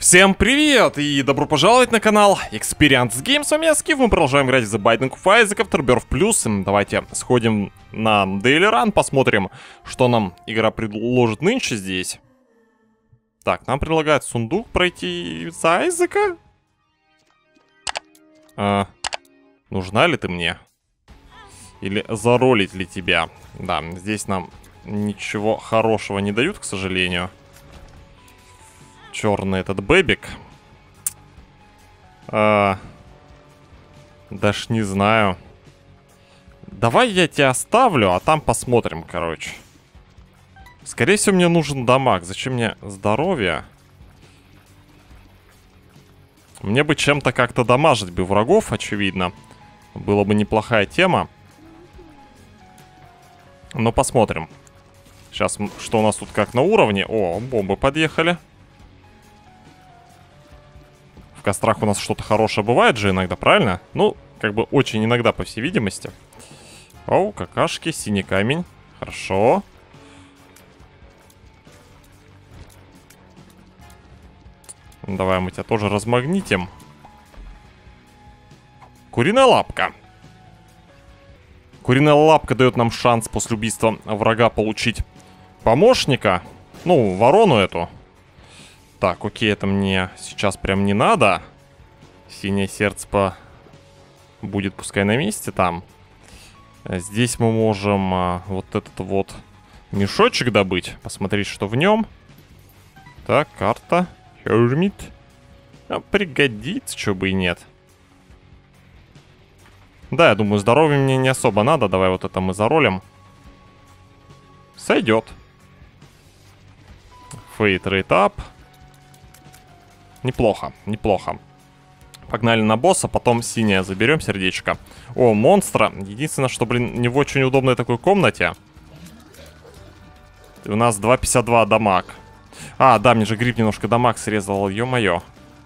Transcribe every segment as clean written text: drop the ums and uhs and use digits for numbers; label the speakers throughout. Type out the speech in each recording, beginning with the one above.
Speaker 1: Всем привет и добро пожаловать на канал Experience Games. С вами я, Скиф, мы продолжаем играть в The Binding of Isaac Afterbirth Plus. Давайте сходим на Daily Run, посмотрим, что нам игра предложит нынче здесь. Так, нам предлагают сундук пройти за Айзека. Нужна ли ты мне? Или заролить ли тебя? Да, здесь нам ничего хорошего не дают, к сожалению. Черный этот бэбик. Даже не знаю. Давай я тебя оставлю, а там посмотрим, короче. Скорее всего, мне нужен дамаг. Зачем мне здоровье? Мне бы чем-то как-то дамажить бы врагов, очевидно. Была бы неплохая тема. Но посмотрим. Сейчас, что у нас тут как на уровне. О, бомбы подъехали. В кострах у нас что-то хорошее бывает же иногда, правильно? Ну, как бы очень иногда, по всей видимости. Оу, какашки, синий камень. Хорошо. Давай мы тебя тоже размагнитим. Куриная лапка. Куриная лапка дает нам шанс после убийства врага получить помощника. Ну, ворону эту. Так, окей, это мне сейчас прям не надо. Синее сердце будет пускай на месте там. Здесь мы можем вот этот вот мешочек добыть. Посмотреть, что в нем. Так, карта. Hermit. Пригодится, что бы и нет. Да, я думаю, здоровья мне не особо надо. Давай вот это мы заролим. Сойдет. Fate rate up. Неплохо, неплохо. Погнали на босса, потом синее заберем сердечко. О, монстра. Единственное, что, блин, не в очень удобной такой комнате. И у нас 2,52 дамаг. А, да, мне же гриб немножко дамаг срезал, ё-моё.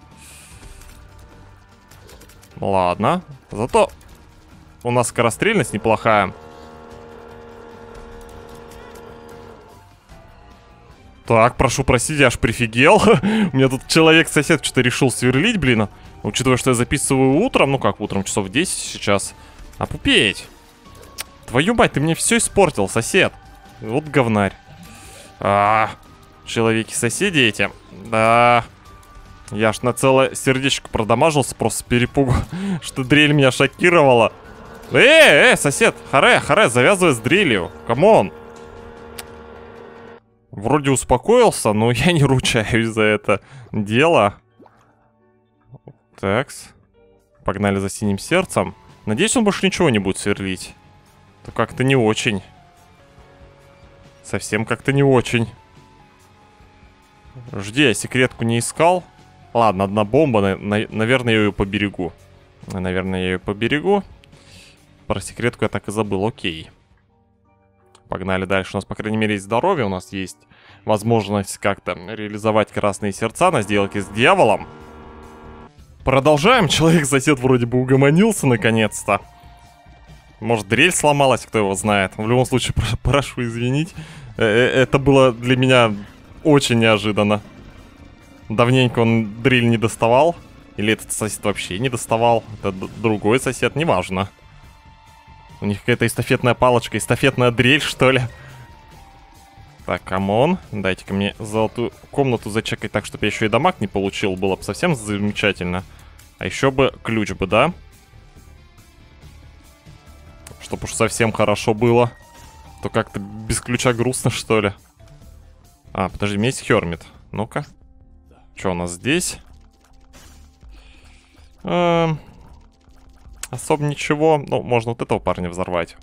Speaker 1: Ладно. Зато у нас скорострельность неплохая. Так, прошу простить, я аж прифигел. У меня тут человек-сосед что-то решил сверлить, блин. Учитывая, что я записываю утром, ну как утром, часов 10 сейчас. Опупеть. Твою мать, ты мне все испортил, сосед. Вот говнарь. Человеки-соседи эти. Да. Я аж на целое сердечко продамажился просто с перепугу, что дрель меня шокировала. Сосед, харе, завязывай с дрелью. Камон. Вроде успокоился, но я не ручаюсь за это дело. Такс. Погнали за синим сердцем. Надеюсь, он больше ничего не будет сверлить. То как-то не очень. Совсем как-то не очень. Жди, я секретку не искал. Ладно, одна бомба, наверное, я ее поберегу. Наверное, я ее поберегу. Про секретку я так и забыл, окей. Погнали дальше. У нас, по крайней мере, есть здоровье. У нас есть возможность как-то реализовать красные сердца на сделке с дьяволом. Продолжаем. Человек-сосед вроде бы угомонился наконец-то. Может, дрель сломалась, кто его знает. В любом случае, прошу извинить. Это было для меня очень неожиданно. Давненько он дрель не доставал. Или этот сосед вообще не доставал. Это другой сосед, неважно. У них какая-то эстафетная палочка, эстафетная дрель, что ли. Так, камон. Дайте-ка мне золотую комнату зачекать так, чтобы я еще и дамаг не получил. Было бы совсем замечательно. А еще бы ключ бы, да? Чтоб уж совсем хорошо было. То как-то без ключа грустно, что ли. Подожди, у меня есть Hermit. Ну-ка. Что у нас здесь? Особо ничего. Ну, можно вот этого парня взорвать.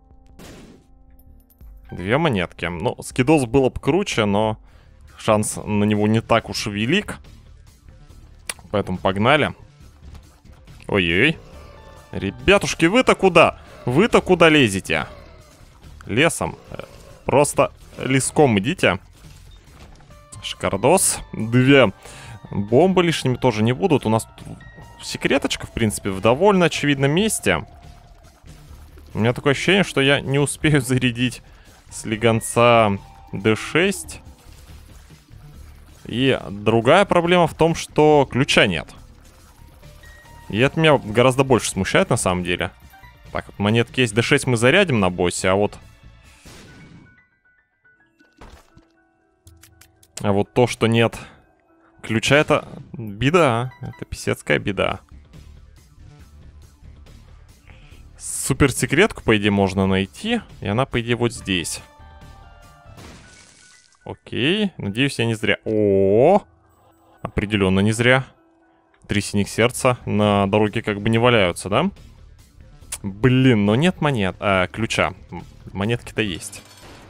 Speaker 1: 2 монетки. Ну, скидос было бы круче, но шанс на него не так уж и велик. Поэтому погнали. Ой-ой. Ребятушки, вы-то куда? Вы-то куда лезете? Лесом. Просто леском идите. Шикардос. 2 бомбы лишними тоже не будут. У нас тут секреточка, в принципе, в довольно очевидном месте. У меня такое ощущение, что я не успею зарядить слегонца D6. И другая проблема в том, что ключа нет. И это меня гораздо больше смущает на самом деле. Так, вот монетки есть. D6 мы зарядим на боссе, а вот то, что нет ключа, это беда. Это писецкая беда. Суперсекретку, по идее, можно найти. И она, по идее, вот здесь. Окей. Надеюсь, я не зря. О, определенно не зря. 3 синих сердца на дороге как бы не валяются, да? Блин, но нет ключа. Монетки-то есть.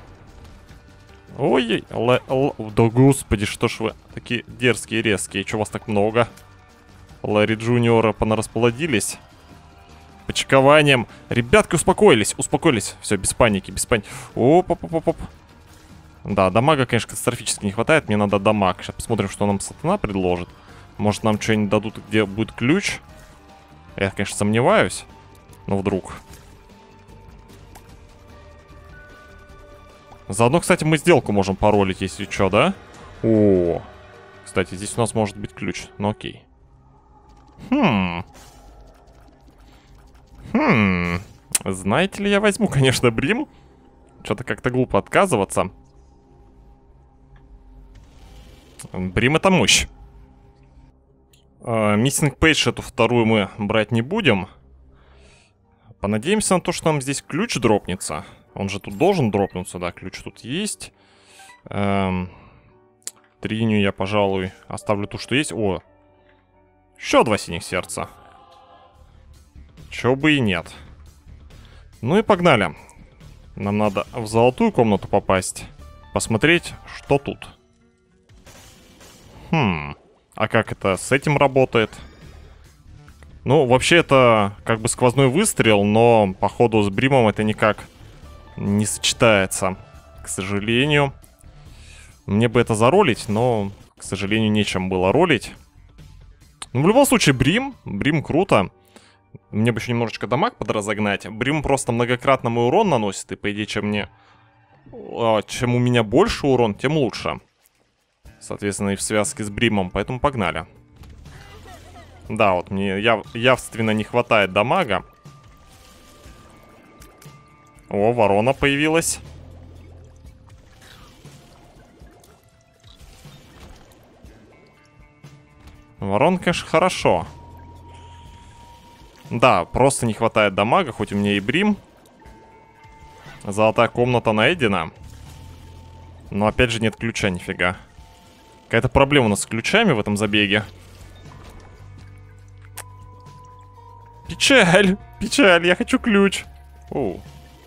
Speaker 1: Ой, да господи, что ж вы такие дерзкие, резкие. Чего вас так много? Ларри Джуниора понарасплодились. Почкованием. Ребятки, успокоились, успокоились. Все, без паники, без паники. Оп-оп-оп-оп. Да, дамага, конечно, катастрофически не хватает. Мне надо дамаг. Сейчас посмотрим, что нам сатана предложит. Может, нам что-нибудь дадут, где будет ключ. Я, конечно, сомневаюсь. Но вдруг. Заодно, кстати, мы сделку можем паролить, если что, да? О, кстати, здесь у нас может быть ключ. Ну, окей. Знаете ли, я возьму, конечно, Брим. Что-то как-то глупо отказываться. Брим — это мощь. Миссинг Пейдж эту вторую мы брать не будем. Понадеемся на то, что нам здесь ключ дропнется. Он же тут должен дропнуться, да, ключ тут есть. Тринию я, пожалуй, оставлю ту, что есть. О, еще 2 синих сердца. Чё бы и нет. Ну и погнали. Нам надо в золотую комнату попасть. Посмотреть, что тут. А как это с этим работает? Ну, вообще это как бы сквозной выстрел, но походу с Бримом это никак не сочетается. К сожалению. Мне бы это заролить, но, к сожалению, нечем было ролить. Ну, в любом случае, Брим круто. Мне бы еще немножечко дамаг подразогнать. Брим просто многократно мой урон наносит. И, по идее, чем у меня больше урон, тем лучше. Соответственно, и в связке с Бримом. Поэтому погнали. Да, вот мне явственно не хватает дамага. О, ворона появилась. Ворон, конечно, хорошо. Да, просто не хватает дамага, хоть у меня и Брим. Золотая комната найдена. Но опять же нет ключа, нифига. Какая-то проблема у нас с ключами в этом забеге. Печаль, печаль, я хочу ключ. Оу.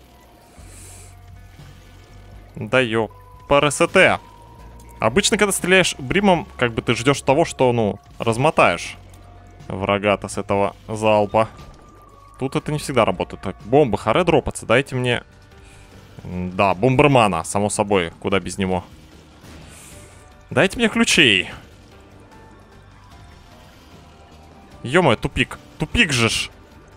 Speaker 1: Да ёпар СТ. Обычно, когда стреляешь Бримом, как бы ты ждешь того, что, ну, размотаешь врага-то с этого залпа. Тут это не всегда работает. Так, бомбы, харе дропаться, дайте мне... Да, бомбермана, само собой, куда без него. Дайте мне ключей. Ё-моё, тупик. Тупик же ж.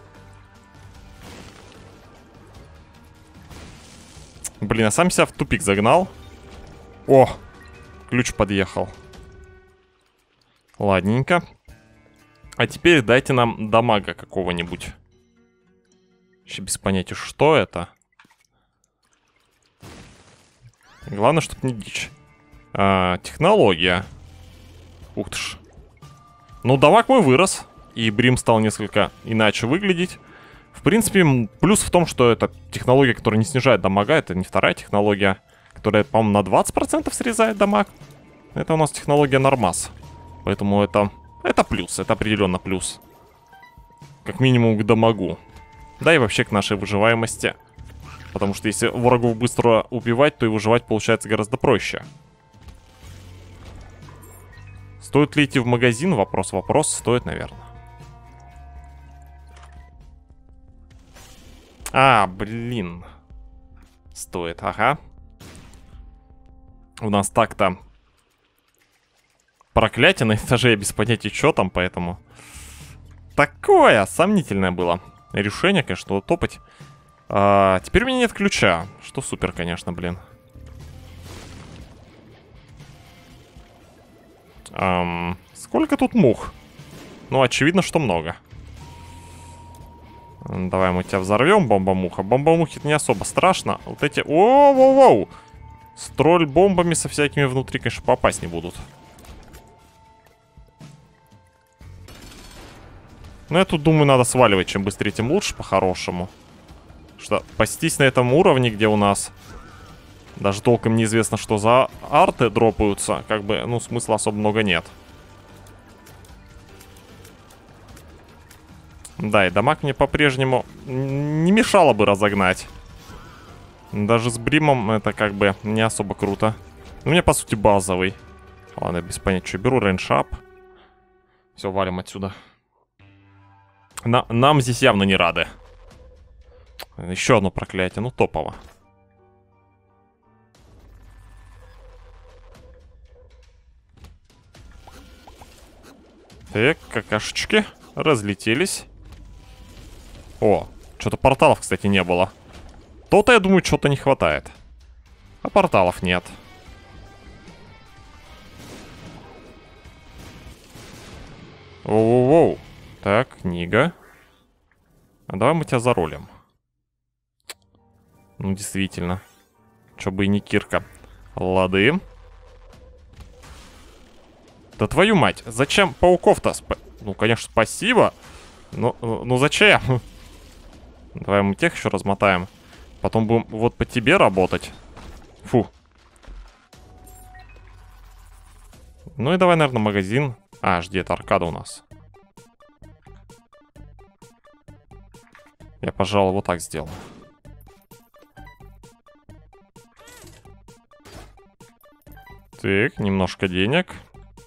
Speaker 1: Блин, я сам себя в тупик загнал. О, ключ подъехал. Ладненько. А теперь дайте нам дамага какого-нибудь. Еще без понятия, что это. Главное, чтобы не дичь. Технология. Ух ты ж. Ну, дамаг мой вырос. И Брим стал несколько иначе выглядеть. В принципе, плюс в том, что это технология, которая не снижает дамага. Это не вторая технология, которая, по-моему, на 20% срезает дамаг. Это у нас технология Нормас. Поэтому это плюс, это определенно плюс. Как минимум к дамагу. Да и вообще к нашей выживаемости. Потому что если врагов быстро убивать, то и выживать получается гораздо проще. Стоит ли идти в магазин? Вопрос. Стоит, наверное. Блин. Стоит, ага. У нас так-то проклятие на этаже, я без понятия, что там, поэтому... Такое сомнительное было решение, конечно, топать. Теперь у меня нет ключа, что супер, конечно, блин. Сколько тут мух? Ну, очевидно, что много. Давай мы тебя взорвем, бомба-муха. Бомба-мухи это не особо страшно. Вот эти... Воу-воу-воу! С тролль-бомбами со всякими внутри, конечно, попасть не будут. Но я тут думаю, надо сваливать. Чем быстрее, тем лучше, по-хорошему. Что пастись на этом уровне, где у нас даже толком неизвестно, что за арты дропаются, как бы, ну, смысла особо много нет. Да, и дамаг мне по-прежнему не мешало бы разогнать. Даже с бримом это как бы не особо круто. У меня, по сути, базовый. Ладно, без понятия, что беру. Рейндшап. Все, валим отсюда. Нам здесь явно не рады. Еще одно проклятие, ну топово. Так, какашечки разлетелись. О, что-то порталов, кстати, не было. То-то, я думаю, что-то не хватает. А порталов нет. Воу-воу-воу. Так, книга. А давай мы тебя заролим. Ну, действительно. Чё бы и не кирка. Лады. Да твою мать, зачем пауков-то? Ну, конечно, спасибо. Ну зачем? Давай мы тех еще размотаем. Потом будем вот по тебе работать. Фу. Ну и давай, наверное, магазин. А, жди, это аркада у нас. Я, пожалуй, вот так сделаю. Так, немножко денег.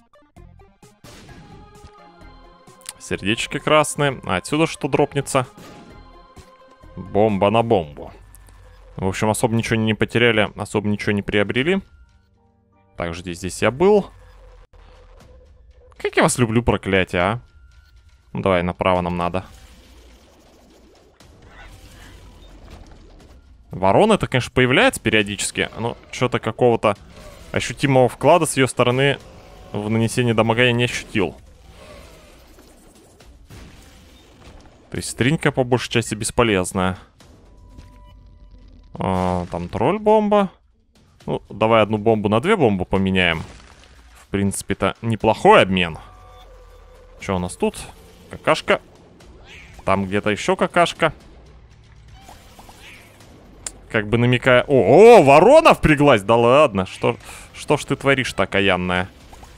Speaker 1: Сердечки красные. А отсюда что дропнется? Бомба на бомбу. В общем, особо ничего не потеряли, особо ничего не приобрели. Также здесь я был. Как я вас люблю, проклятие, а? Ну, давай, направо нам надо. Ворона это, конечно, появляется периодически. Но что-то какого-то ощутимого вклада с ее стороны в нанесение дамага я не ощутил. То есть стринька по большей части бесполезная. Там тролль-бомба. Ну, давай одну бомбу на 2 бомбы поменяем. В принципе-то неплохой обмен. Что у нас тут? Какашка. Там где-то еще какашка. Как бы намекая... О, ворона впряглась! Да ладно, что ж ты творишь-то, окаянная?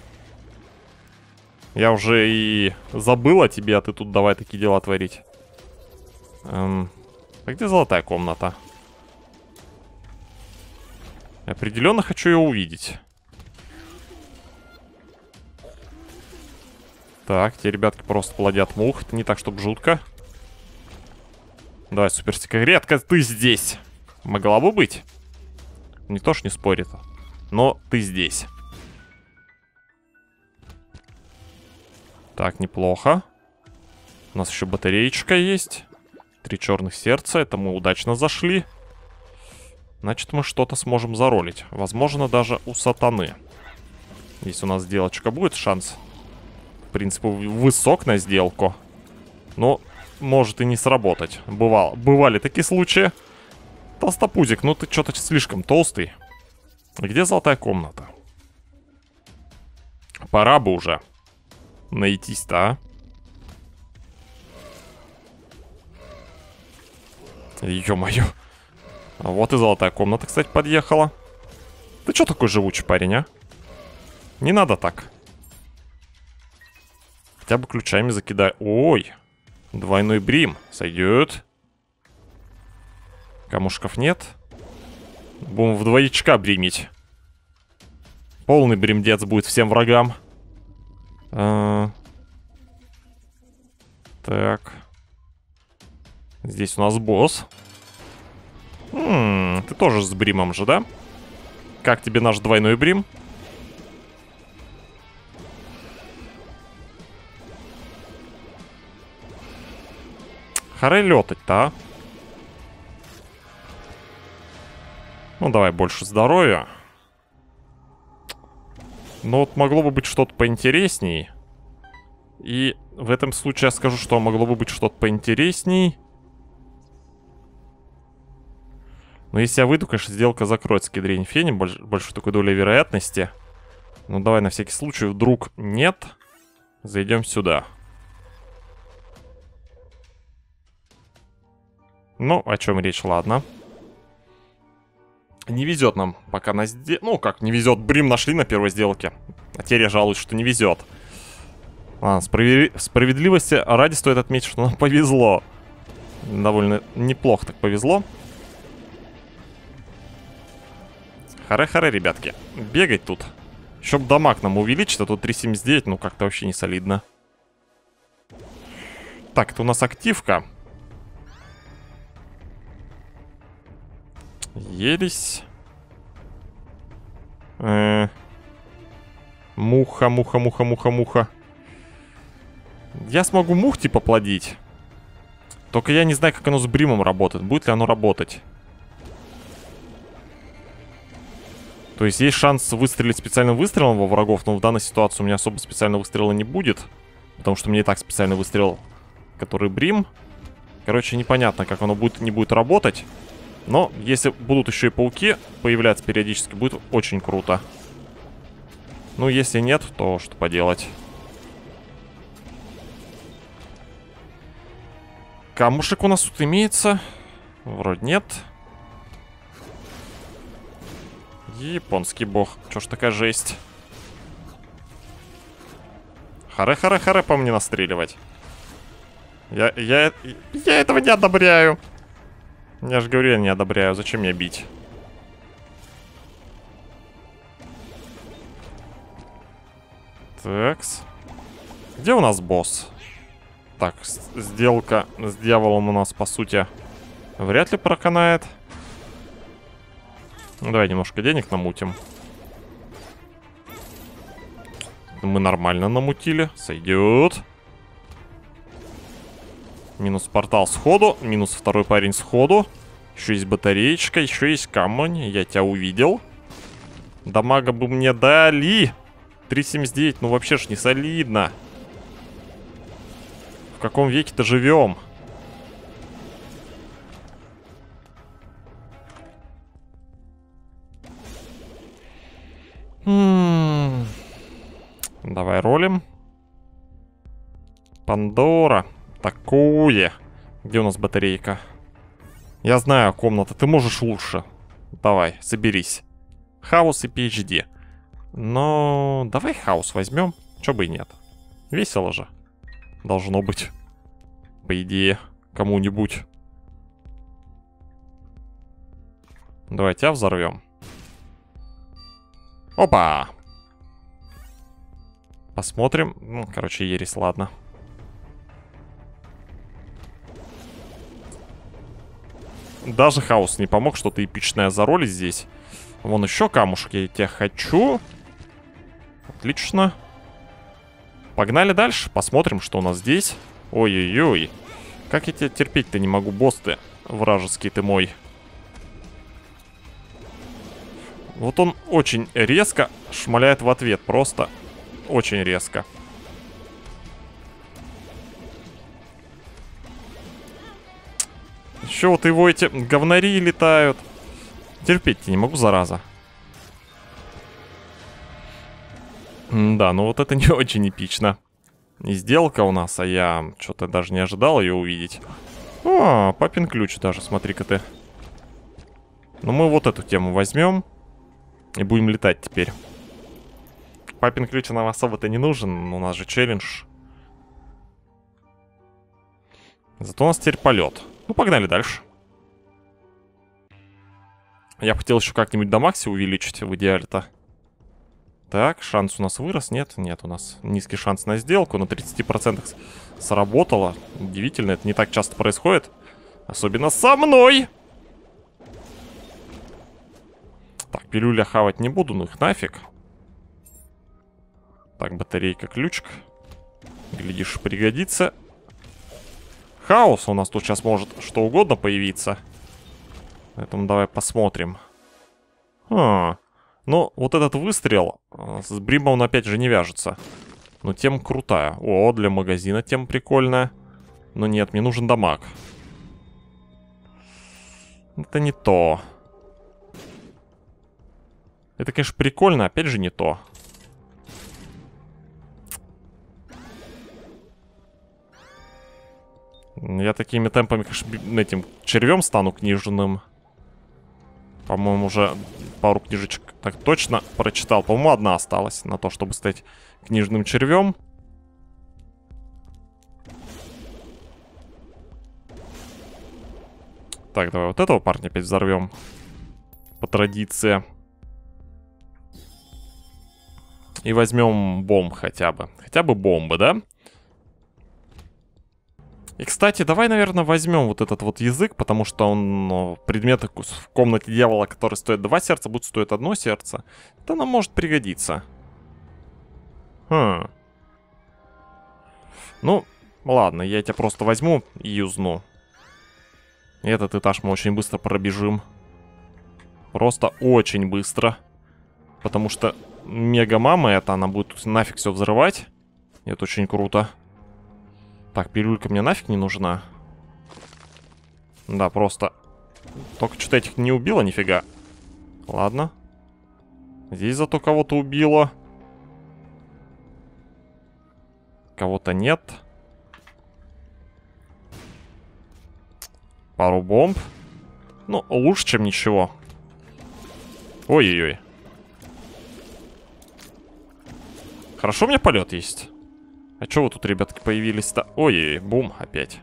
Speaker 1: Я уже и забыл о тебе, а ты тут давай такие дела творить. А где золотая комната? Определенно хочу ее увидеть. Так, те ребятки просто плодят мух. Это не так, чтобы жутко. Давай, суперсекретка, ты здесь. Могла бы быть. Никто ж не спорит. Но ты здесь. Так, неплохо. У нас еще батареечка есть. 3 черных сердца. Это мы удачно зашли. Значит, мы что-то сможем заролить. Возможно, даже у сатаны. Если у нас сделочка будет, шанс, в принципе, высок на сделку. Но может и не сработать. Бывали такие случаи. Толстопузик, ну ты что-то слишком толстый. Где золотая комната? Пора бы уже найтись-то, а? Ё-моё. Вот и золотая комната, кстати, подъехала. Ты чё такой живучий парень, а? Не надо так. Хотя бы ключами закидай. Ой, двойной брим. Сойдет. Камушков нет. Будем в двоечка бримить. Полный бримдец будет всем врагам. Так. Здесь у нас босс. Ты тоже с бримом же, да? Как тебе наш двойной брим? Харе летать-то, а? Ну, давай больше здоровья. Но вот могло бы быть что-то поинтересней. И в этом случае я скажу, что могло бы быть что-то поинтересней. Но если я выйду, конечно, сделка закроется с кедрень фени. Большой такой долей вероятности. Ну давай на всякий случай. Вдруг нет. Зайдем сюда. Ну, о чем речь, ладно. Не везет нам пока на сделке. Ну, как не везет. Брим нашли на первой сделке. А теперь я жалуюсь, что не везет. Ладно, справедливости ради стоит отметить, что нам повезло. Довольно неплохо так повезло. Харе-харе, ребятки. Бегать тут. Еще бы дамаг нам увеличить, а тут 3,79, ну как-то вообще не солидно. Так, это у нас активка. Ересь. Муха, муха, муха, муха, муха. Я смогу мух типа плодить. Только я не знаю, как оно с бримом работает. Будет ли оно работать? То есть есть шанс выстрелить специальным выстрелом во врагов, но в данной ситуации у меня особо специального выстрела не будет. Потому что мне и так специальный выстрел, который брим. Короче, непонятно, как оно будет, не будет работать. Но если будут еще и пауки появляться периодически, будет очень круто. Ну, если нет, то что поделать. Камушек у нас тут имеется? Вроде нет. Японский бог. Чё ж такая жесть? Харе-харе-харе по мне настреливать. Я этого не одобряю. Я же говорю, я не одобряю. Зачем меня бить? Такс. Где у нас босс? Так, сделка с дьяволом у нас, по сути, вряд ли проканает. Ну, давай немножко денег намутим. Мы нормально намутили. Сойдет. Минус портал сходу. Минус второй парень сходу. Еще есть батареечка. Еще есть камень. Я тебя увидел. Дамага бы мне дали. 3,79. Ну вообще ж не солидно. В каком веке-то живем? Давай ролим. Пандора. Такое. Где у нас батарейка? Я знаю, комната. Ты можешь лучше. Давай, соберись. Хаос и PhD. Но давай хаос возьмем. Чё бы и нет. Весело же. Должно быть. По идее, кому-нибудь. Давай тебя взорвем. Опа! Посмотрим. Ну, короче, ересь, ладно. Даже хаос не помог, что-то эпичное заролить здесь. Вон еще камушек, я тебя хочу. Отлично. Погнали дальше, посмотрим, что у нас здесь. Ой-ой-ой. Как я тебя терпеть-то не могу, босс ты, вражеский ты мой. Вот он очень резко шмаляет в ответ, просто очень резко. Еще вот его эти говнари летают. Терпеть-то не могу, зараза. Да, ну вот это не очень эпично. И сделка у нас, а я что-то даже не ожидал ее увидеть. А, папин ключ даже, смотри-ка ты. Ну мы вот эту тему возьмем. И будем летать теперь. Папин ключ нам особо-то не нужен. У нас же челлендж. Зато у нас теперь полет. Ну, погнали дальше. Я бы хотел еще как-нибудь до макси увеличить в идеале-то. Так, шанс у нас вырос. Нет, нет, у нас низкий шанс на сделку. На 30% сработало. Удивительно, это не так часто происходит. Особенно со мной. Так, пилюля хавать не буду, ну их нафиг. Так, батарейка, ключик. Глядишь, пригодится. Хаос у нас тут сейчас может что угодно появиться. Поэтому давай посмотрим. Ну Но вот этот выстрел с Бримом он опять же не вяжется. Но тема крутая. О, для магазина тема прикольная. Но нет, мне нужен дамаг. Это не то. Это, конечно, прикольно, опять же не то. Я такими темпами, конечно, этим червем стану книжным. По-моему, уже пару книжечек так точно прочитал. По-моему, одна осталась на то, чтобы стать книжным червем. Так, давай вот этого парня опять взорвем. По традиции. И возьмем бомб хотя бы. Хотя бы бомбы, да? И, кстати, давай, наверное, возьмем вот этот вот язык, потому что он, предметы в комнате дьявола, который стоит 2 сердца, будет стоить 1 сердце. Это нам может пригодиться. Ну, ладно, я тебя просто возьму и юзну. И этот этаж мы очень быстро пробежим. Просто очень быстро. Потому что мега-мама это, она будет нафиг все взрывать. И это очень круто. Так, пилюлька мне нафиг не нужна. Да, просто... Только что-то этих не убило, нифига. Ладно. Здесь зато кого-то убило. Кого-то нет. Пару бомб. Ну, лучше, чем ничего. Ой-ой-ой. Хорошо, у меня полет есть. А чё вы тут, ребятки, появились-то? Ой-ой-ой, бум, опять.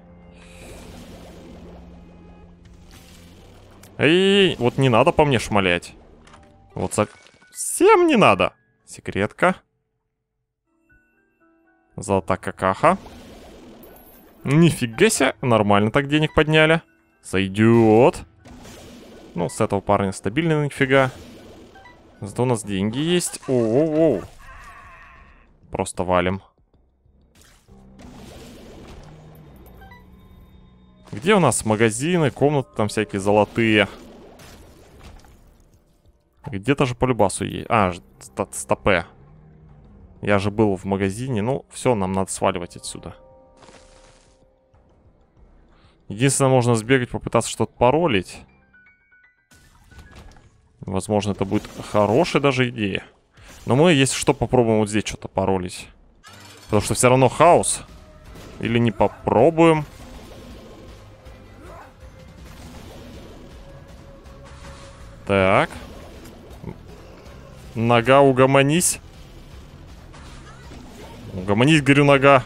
Speaker 1: Эй, вот не надо по мне шмалять. Вот совсем не надо. Секретка. Золотая какаха. Нифига себе, нормально так денег подняли. Сойдет. Ну, с этого парня стабильно нифига. Зато у нас деньги есть. Оу-оу-оу. Просто валим. Где у нас магазины, комнаты там всякие золотые? Где-то же по любасу есть. А, стопе. Я же был в магазине. Ну, все, нам надо сваливать отсюда. Единственное, можно сбегать, попытаться что-то паролить. Возможно, это будет хорошая даже идея. Но мы, если что, попробуем вот здесь что-то паролить. Потому что все равно хаос. Или не попробуем. Так. Нога, угомонись. Угомонись, говорю, нога.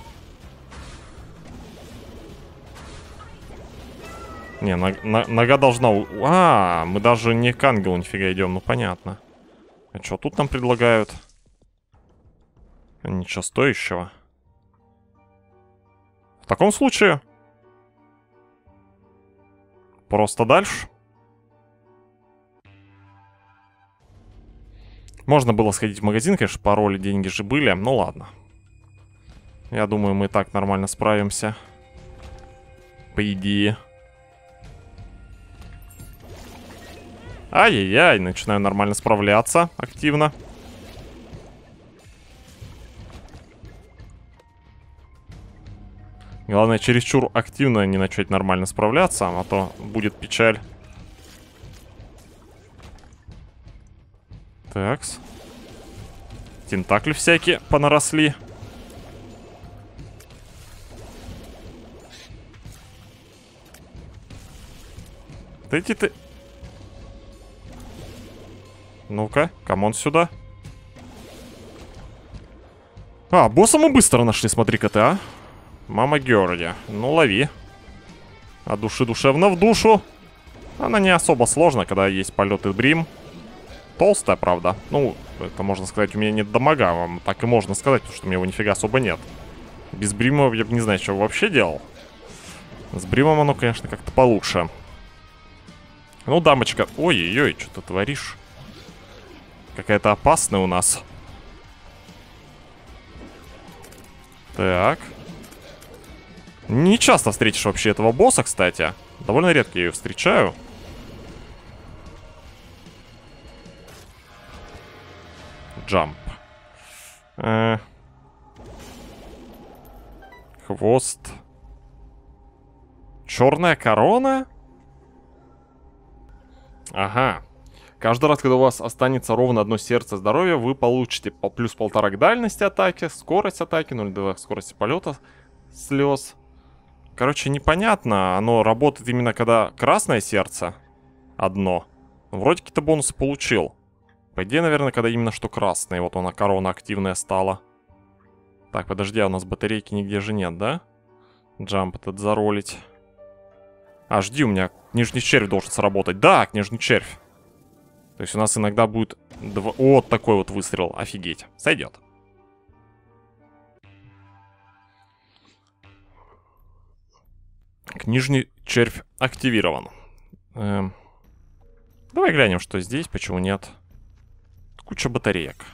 Speaker 1: Не, нога должна... А, мы даже не к ангелу нифига идем, ну понятно. А что тут нам предлагают? Ничего стоящего. В таком случае... Просто дальше. Можно было сходить в магазин, конечно, пароли, деньги же были. Ну ладно. Я думаю, мы и так нормально справимся. По идее. Ай-яй-яй, начинаю нормально справляться активно. Главное, чересчур активно не начать нормально справляться, а то будет печаль. Такс. Тентакли всякие понаросли. Да иди ты. Ну-ка, камон сюда. А, босса мы быстро нашли, смотри-ка ты, а. Мама Георгия. Ну, лови. От души душевно в душу. Она не особо сложна, когда есть полет и брим. Толстая, правда. Ну, это можно сказать, у меня нет дамага. Вам так и можно сказать, потому что у меня его нифига особо нет. Без брима я бы не знаю, что вообще делал. С бримом оно, конечно, как-то получше. Ну, дамочка. Ой-ой-ой, что ты творишь? Какая-то опасная у нас. Так. Не часто встретишь вообще этого босса, кстати. Довольно редко я ее встречаю. Джамп. Хвост. Черная корона? Ага. Каждый раз, когда у вас останется ровно одно сердце здоровья, вы получите по плюс 1,5 к дальности атаки, скорость атаки, 0,2 к скорости полета, слез. Короче, непонятно. Оно работает именно когда красное сердце одно. Вроде какие-то бонусы получил. По идее, наверное, когда именно что красное. Вот она, корона активная стала. Так, подожди, а у нас батарейки нигде же нет, да? Джамп этот заролить. А, жди, у меня нижний червь должен сработать. Да, нижний червь. То есть у нас иногда будет вот такой вот выстрел. Офигеть. Сойдет. Нижний червь активирован. Давай глянем, что здесь, почему нет. Куча батареек.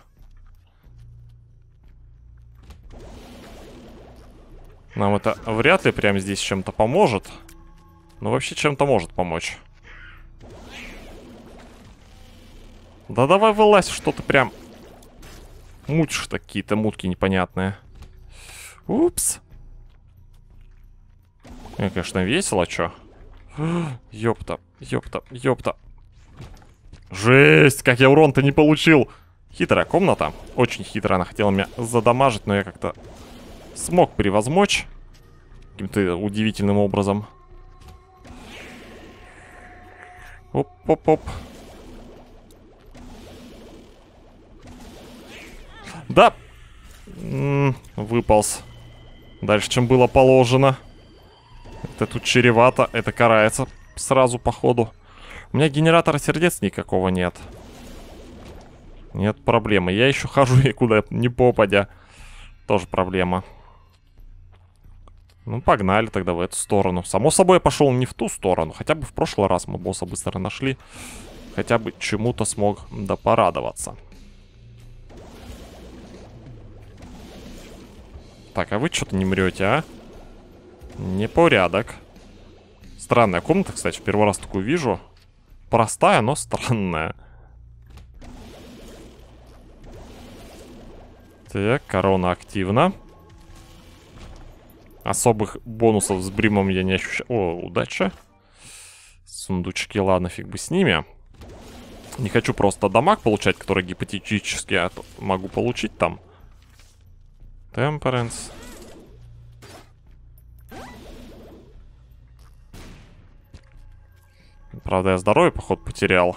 Speaker 1: Нам это вряд ли прямо здесь чем-то поможет. Но вообще чем-то может помочь. Да давай вылазь, что ты прям мутишь какие-то мутки непонятные. Упс. Мне, конечно, весело, чё? Ёпта, ёпта, ёпта. Жесть, как я урон-то не получил. Хитрая комната. Очень хитрая, она хотела меня задамажить, но я как-то смог превозмочь. Каким-то удивительным образом. Оп-оп-оп. Да. Выполз. Дальше, чем было положено. Это тут чревато. Это карается сразу по ходу. У меня генератора сердец никакого нет. Нет проблемы. Я еще хожу и куда не попадя. Тоже проблема. Ну, погнали тогда в эту сторону. Само собой, я пошел не в ту сторону. Хотя бы в прошлый раз мы босса быстро нашли. Хотя бы чему-то смог да порадоваться. Так, а вы что-то не мрете, а? Непорядок. Странная комната, кстати, в первый раз такую вижу. Простая, но странная. Так, корона активна. Особых бонусов с бримом я не ощущаю. О, удача. Сундучки, ладно, фиг бы с ними. Не хочу просто дамаг получать, который гипотетически я могу получить там. Темперенс. Правда, я здоровье, походу, потерял.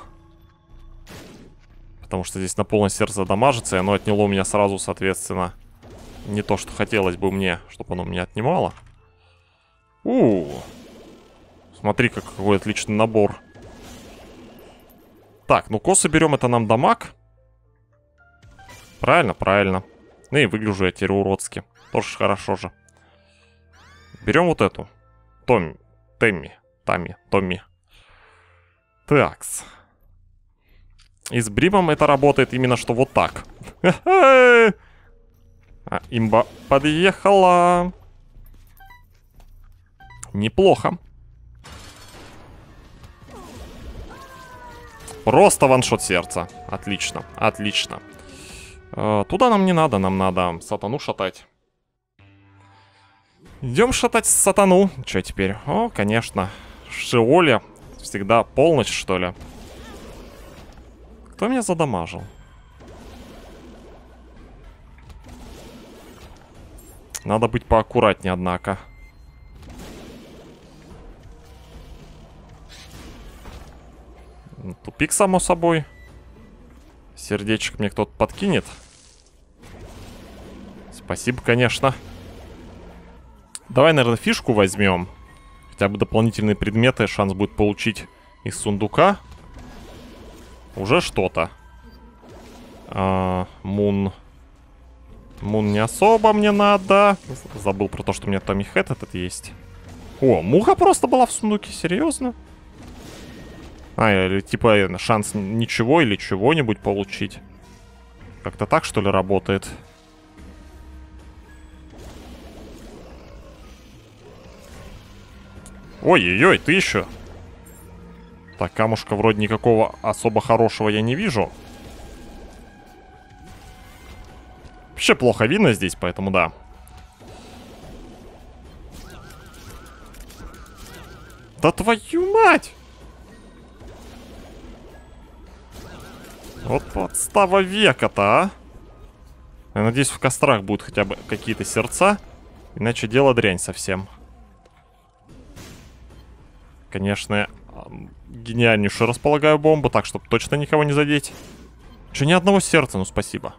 Speaker 1: Потому что здесь на полное сердце дамажится, и оно отняло у меня сразу, соответственно, не то, что хотелось бы мне, чтобы оно меня отнимало. Смотри, какой отличный набор. Так, ну косы берем, это нам дамаг. Правильно, правильно. Ну и выгляжу я теперь уродски. Тоже хорошо же. Берем вот эту. Томми. Такс. И с бримом это работает именно что вот так. А имба подъехала. Неплохо. Просто ваншот сердца. Отлично, отлично. Туда нам не надо, нам надо сатану шатать. Идем шатать сатану. Че теперь? О, конечно. Шиоли. Всегда полночь, что ли? Кто меня задамажил? Надо быть поаккуратнее, однако. Тупик, само собой. Сердечек мне кто-то подкинет. Спасибо, конечно. Давай, наверное, фишку возьмем. Хотя бы дополнительные предметы. Шанс будет получить из сундука. Уже что-то. Мун. Мун не особо мне надо. Забыл про то, что у меня Томми Хэт этот есть. О, муха просто была в сундуке. Серьезно? Или типа шанс ничего или чего-нибудь получить. Как-то так, что ли, работает? Ой-ой-ой, ты еще. Так, камушка вроде никакого особо хорошего я не вижу. Вообще плохо видно здесь, поэтому да. Да твою мать! Вот подстава века-то, а? Я надеюсь, в кострах будут хотя бы какие-то сердца. Иначе дело дрянь совсем. Конечно, я гениальнейшую располагаю бомбу, так, чтобы точно никого не задеть. Че, ни одного сердца, ну спасибо.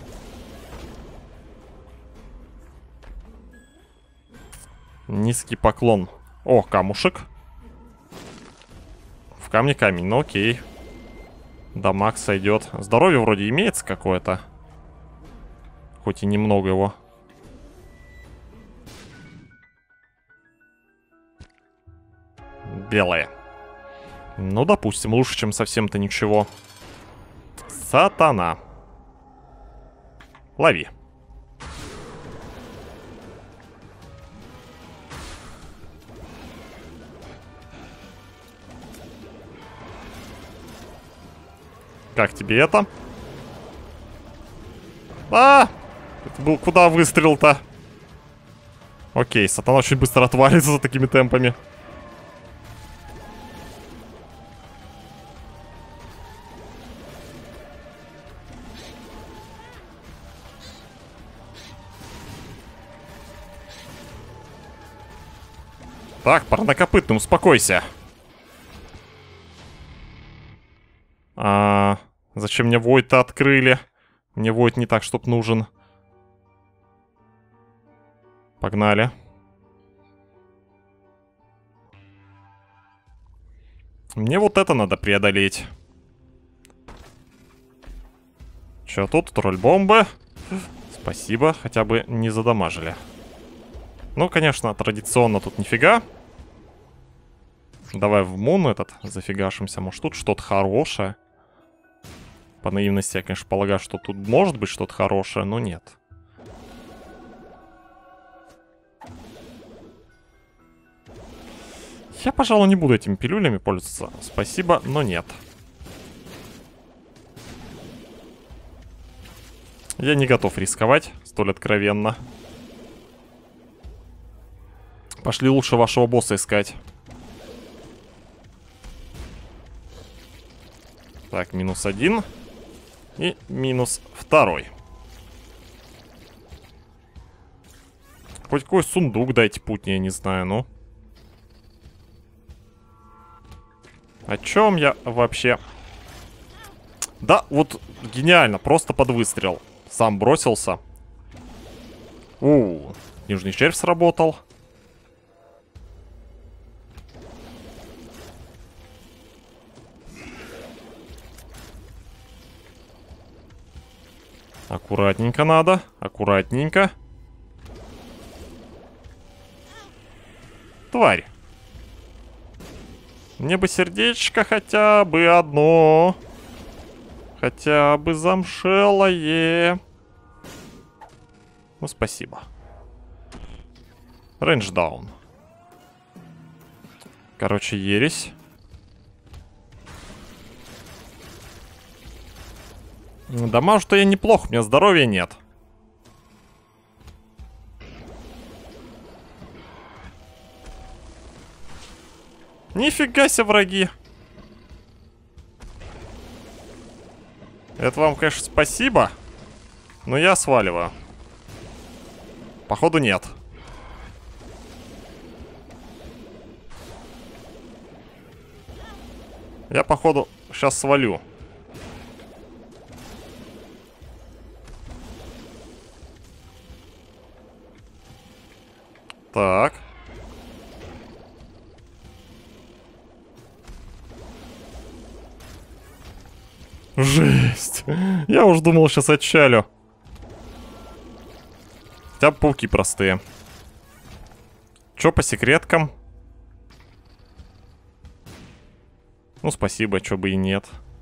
Speaker 1: Низкий поклон. О, камушек. В камне камень, ну окей. Дамаг сойдет. Здоровье вроде имеется какое-то. Хоть и немного его. Белое. Ну, допустим, лучше, чем совсем-то ничего. Сатана. Лови. Как тебе это? А! Это был куда выстрел-то? Окей, сатана очень быстро отвалится за такими темпами. Так, парнокопытный, успокойся. Зачем мне Войд-то открыли? Мне Войд не так, чтоб нужен. Погнали. Мне вот это надо преодолеть. Чё тут? Тролль бомбы. Спасибо, хотя бы не задамажили. Ну, конечно, традиционно тут нифига. Давай в Мун этот зафигашимся. Может, тут что-то хорошее. По наивности я, конечно, полагаю, что тут может быть что-то хорошее, но нет. Я, пожалуй, не буду этими пилюлями пользоваться. Спасибо, но нет. Я не готов рисковать столь откровенно. Пошли лучше вашего босса искать. Так, -1. И -2. Хоть какой сундук дайте путь, я не знаю, ну. О чем я вообще? Да, вот гениально, просто под выстрел. Сам бросился. Нижний червь сработал. Аккуратненько надо, аккуратненько. Тварь. Мне бы сердечко хотя бы одно. Хотя бы замшелое. Ну, спасибо. Рейндж даун. Короче, ересь. Дамажу, что я неплохо, у меня здоровья нет. Нифига себе, враги. Это вам, конечно, спасибо. Но я сваливаю. Походу, нет. Я, походу, сейчас свалю. Так. Жесть. Я уж думал, сейчас отчалю. Хотя бы пауки простые. Чё по секреткам? Ну, спасибо, чё бы и нет.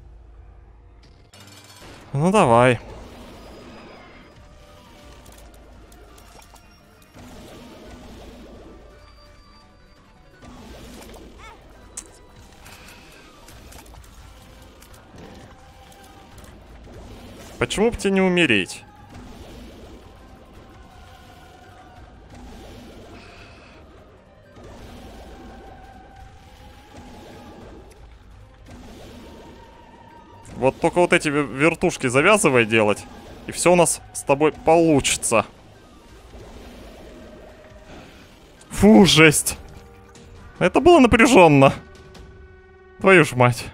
Speaker 1: Ну, давай. Почему бы тебе не умереть? Вот только вот эти вертушки завязывай делать, и все у нас с тобой получится. Фу, жесть. Это было напряженно. Твою ж мать.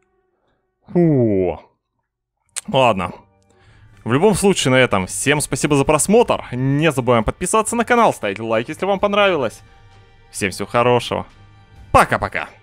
Speaker 1: Фу. Ладно. В любом случае, на этом всем спасибо за просмотр. Не забываем подписываться на канал, ставить лайк, если вам понравилось. Всем всего хорошего. Пока-пока.